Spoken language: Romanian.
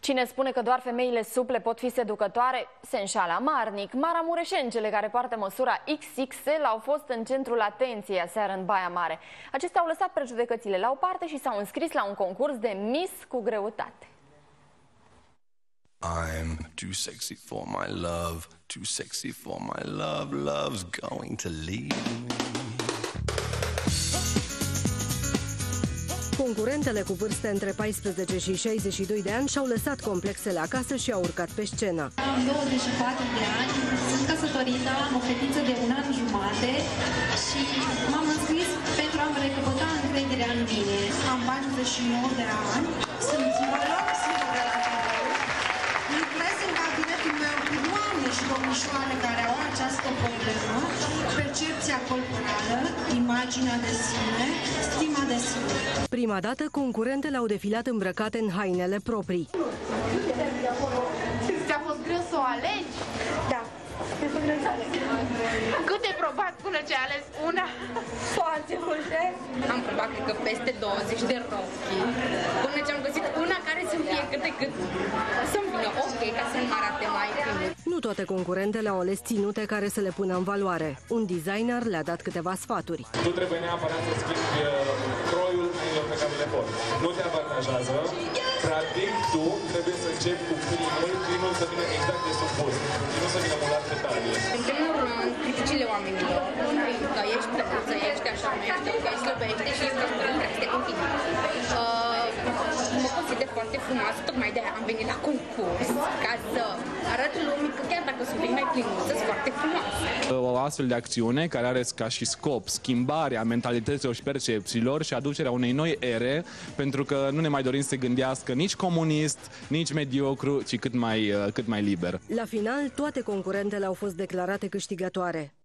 Cine spune că doar femeile suple pot fi seducătoare, se înșală amarnic. Maramureșencele care poartă măsura XXL au fost în centrul atenției aseară în Baia Mare. Acestea au lăsat prejudecățile la o parte și s-au înscris la un concurs de Miss cu greutate. I'm too sexy for my love, too sexy for my love, love's going to leave me. Concurentele cu vârste între 14 și 62 de ani și-au lăsat complexele acasă și au urcat pe scenă. Am 24 de ani, sunt căsătorită, am o fetiță de 1 an jumate și m-am înscris pentru a-mi recăpăta încrederea în mine. Am 49 de ani, sunt singură la cadou. Lucrez în cabinetul meu cu doamne și domnișoare care au această problemă, percepția corporală, imaginea de sine, stima de sine. Prima dată, concurentele au defilat îmbrăcate în hainele proprii. Ți-a fost greu să o alegi? Da. Cât de probat până ce ai ales una? Foarte multe. Am probat, cred că peste 20 de rochi, până ce am găsit una care să-mi fie cât de cât să-mi vină ok, ca să nu mă arate mai primit. Nu toate concurentele au ales ținute care să le pună în valoare. Un designer le-a dat câteva sfaturi. Tu trebuie neapărat să schimbi croiul hainelor pe care le porți. Nu te avantajează. Practic, tu trebuie să începi cu primul să vină exact de sub buz. Nu să vină mulat pe talie. În primul rând, criticile oamenilor. Că ești plăcuță, ești așa, nu ești ok, slăbește și ești trebuie continuu. Mă consider foarte frumoasă, tocmai de-aia am venit la concurs, ca să arăt lumii că chiar dacă sunt mai plinuță, sunt foarte frumoasă. O astfel de acțiune care are ca și scop schimbarea mentalităților și percepțiilor și aducerea unei noi ere, pentru că nu ne mai dorim să se gândească nici comunist, nici mediocru, ci cât mai liber. La final, toate concurentele au fost declarate câștigătoare.